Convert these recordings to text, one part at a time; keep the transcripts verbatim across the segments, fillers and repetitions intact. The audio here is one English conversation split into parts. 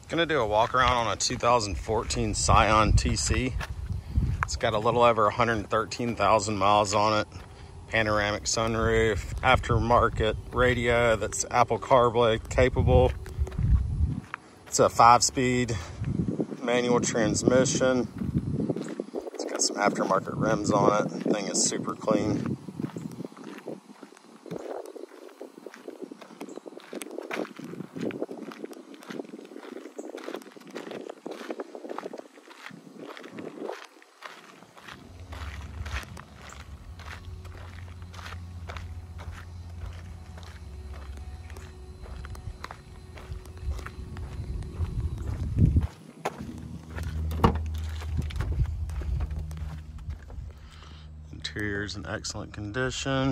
Gonna do a walk around on a two thousand fourteen Scion T C. It's got a little over one hundred thirteen thousand miles on it. Panoramic sunroof, aftermarket radio that's Apple CarPlay capable. It's a five-speed manual transmission. It's got some aftermarket rims on it. The thing is super clean. Interior's in excellent condition.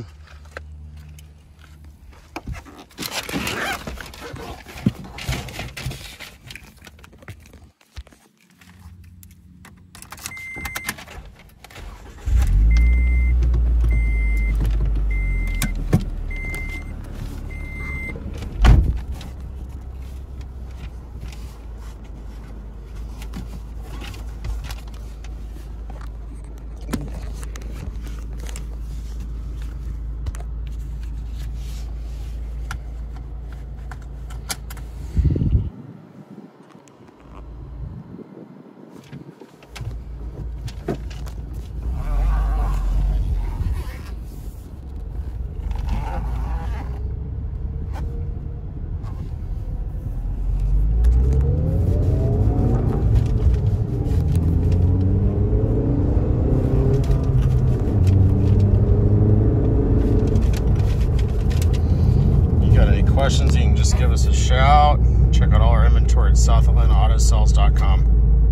Questions, you can just give us a shout. Check out all our inventory at south atlanta auto sales dot com.